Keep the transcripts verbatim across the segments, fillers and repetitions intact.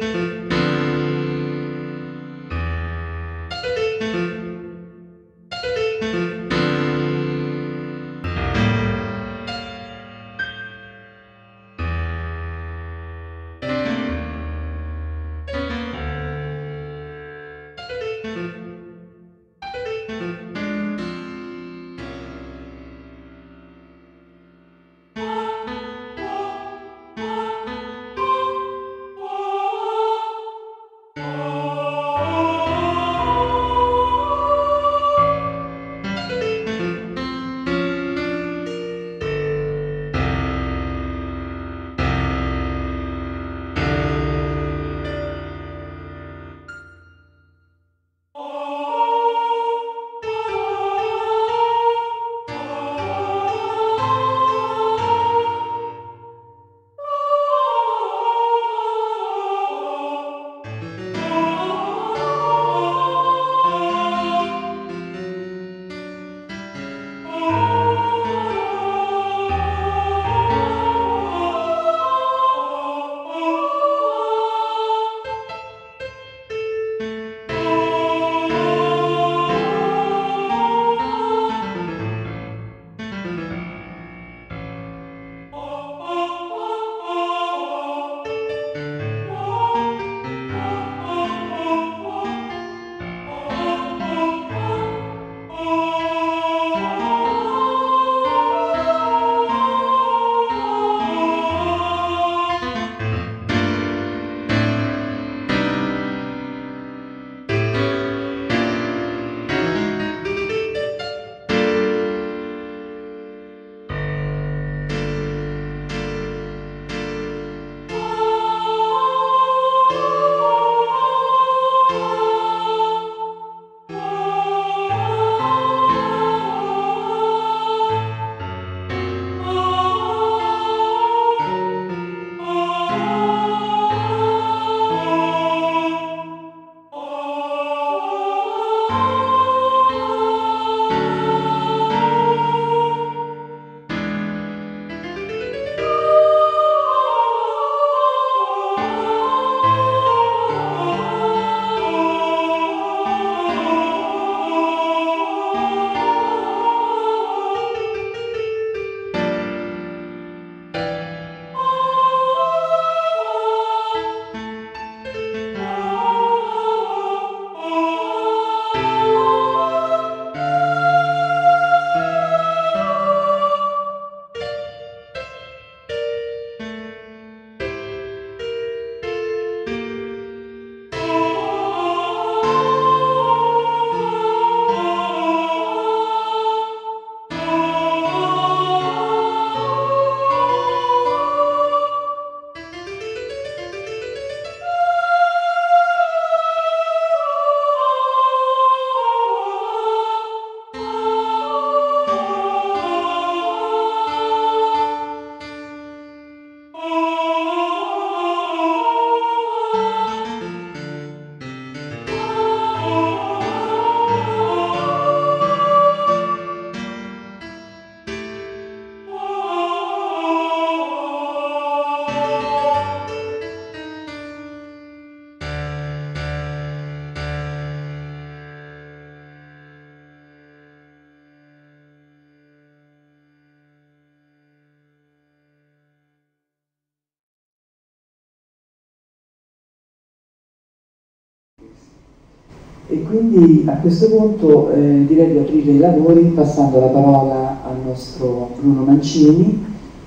E quindi a questo punto eh, direi di aprire i lavori passando la parola al nostro Bruno Mancini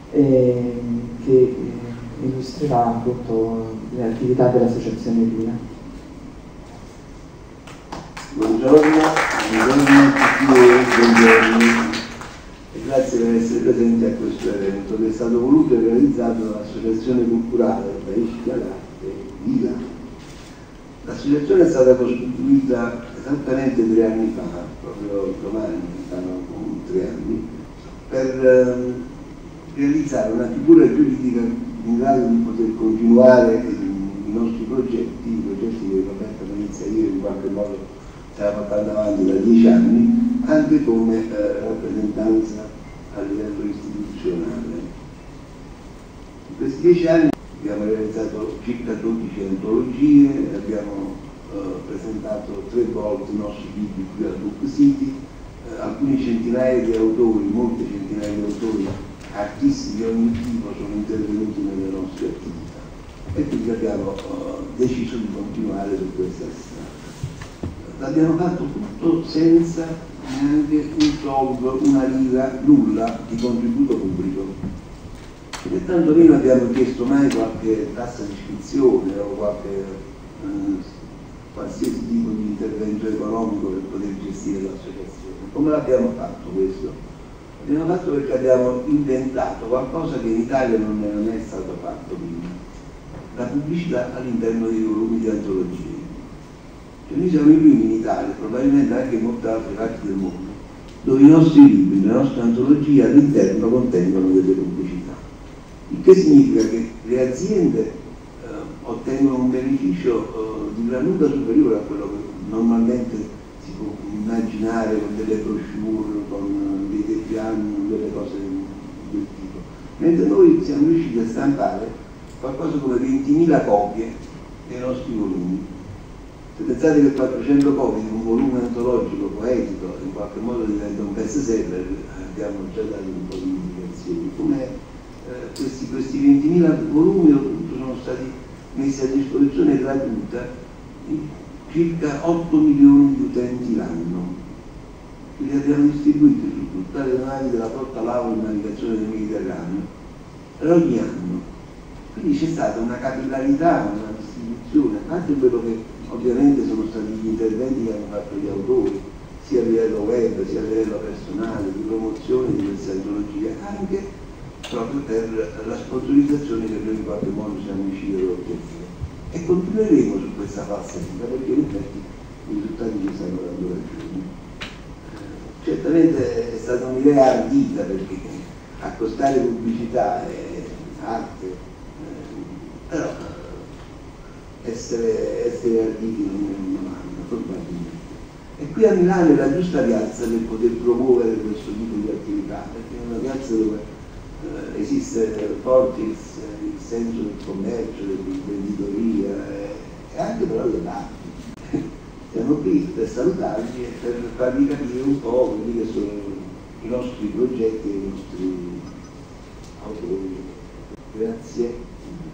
eh, che eh, illustrerà appunto le attività dell'Associazione Pina. Buongiorno, buongiorno a tutti e buongiorno e grazie per essere presenti a questo evento che è stato voluto e realizzato dall'Associazione Culturale Paesca d'Arte Vila. L'associazione è stata costituita esattamente tre anni fa, proprio domani, stanno con tre anni, per eh, realizzare una figura giuridica in grado di poter continuare i, i nostri progetti, i progetti che Roberto inizia io in qualche modo stiamo portando avanti da dieci anni, anche come eh, rappresentanza a livello istituzionale. In questi dieci anni abbiamo realizzato circa dodici antologie, abbiamo eh, presentato tre volte i nostri libri qui al Book City, eh, alcune centinaia di autori, molte centinaia di autori, artisti di ogni tipo sono intervenuti nelle nostre attività e quindi abbiamo eh, deciso di continuare su questa strada. L'abbiamo fatto tutto senza neanche un soldo, una lira, nulla di contributo pubblico. E tanto meno abbiamo chiesto mai qualche tassa di iscrizione o qualche eh, qualsiasi tipo di intervento economico per poter gestire l'associazione. Come l'abbiamo fatto questo? L'abbiamo fatto perché abbiamo inventato qualcosa che in Italia non è, non è stato fatto prima, la pubblicità all'interno dei volumi di antologie. Cioè noi siamo i primi in Italia, probabilmente anche in molte altre parti del mondo, dove i nostri libri, le nostre antologie all'interno contengono delle pubblicità. Il che significa che le aziende eh, ottengono un beneficio eh, di gran lunga superiore a quello che normalmente si può immaginare con delle brochure, con dei depiani, con delle cose del tipo. Mentre noi siamo riusciti a stampare qualcosa come ventimila copie dei nostri volumi. Se pensate che quattrocento copie di un volume antologico poetico in qualche modo diventa un best seller, abbiamo già dato un po' di indicazioni. Come eh, questi, questi ventimila volumi appunto sono stati messi a disposizione gratuita di circa otto milioni di utenti l'anno. Li abbiamo distribuiti su tutte le navi della flotta Lauro in navigazione del Mediterraneo per ogni anno. Quindi c'è stata una capillarità, una distribuzione, a parte quello che ovviamente sono stati gli interventi che hanno fatto gli autori, sia a livello web, sia a livello personale, di promozione di queste antologie, anche proprio per la sponsorizzazione che noi in qualche modo siamo riusciti ad ottenere. E continueremo su questa falsariga perché in effetti i risultati ci stanno dando ragione. Eh, certamente è stata un'idea ardita perché accostare pubblicità e arte, eh, però essere, essere arditi non è una domanda, probabilmente. E qui a Milano è la giusta piazza per poter promuovere questo tipo di attività, perché è una piazza dove eh, esiste forte il, il senso del commercio, dell'imprenditoria e, e anche però dell'arte. Siamo qui per salutarvi e per farvi capire un po' quelli che sono i nostri progetti e i nostri autori. Grazie.